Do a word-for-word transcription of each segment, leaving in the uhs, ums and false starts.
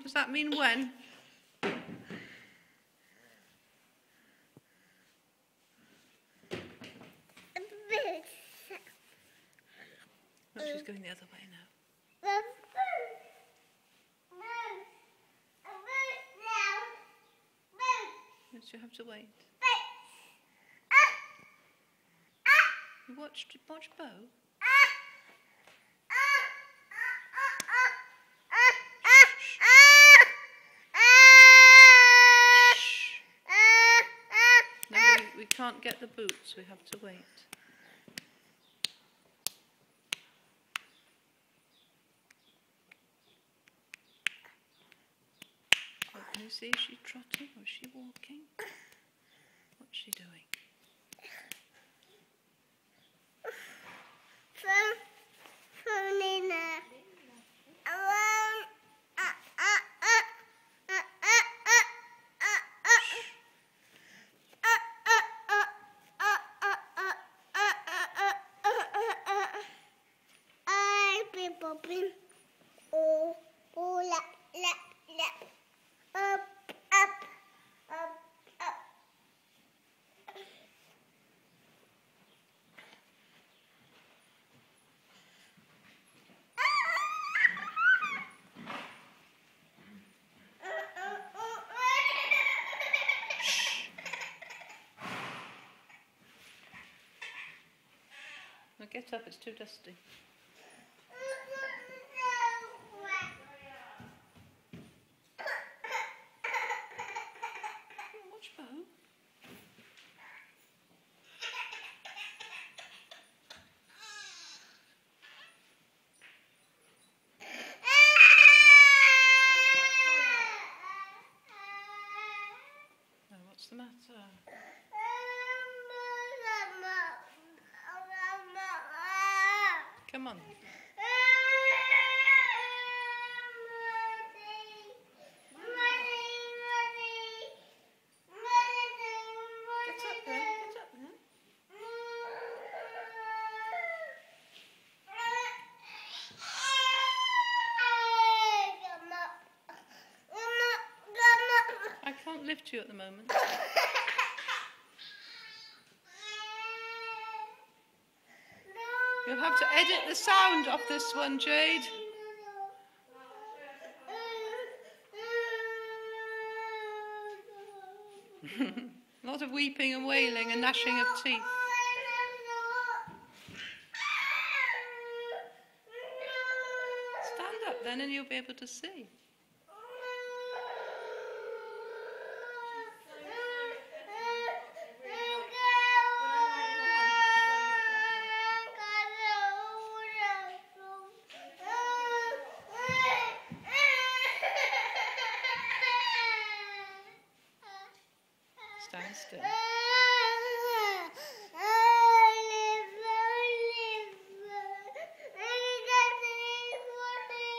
Does that mean when? No, she's going the other way now. Yes, you have to wait. You watched, watch Bo? No, we, we can't get the boots, we have to wait. Oh, can you see, is she trotting or is she walking? What's she doing? Bobbing, oh, oh, lap, lap, lap, up, up, up, up. Now get up, it's too dusty. What's the matter? Come on. Get up then, get up then. I can't lift you at the moment. You'll have to edit the sound off this one, Jade. A lot of weeping and wailing and gnashing of teeth. Stand up then and you'll be able to see. Stand still.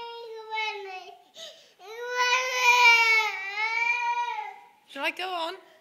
Shall I go on?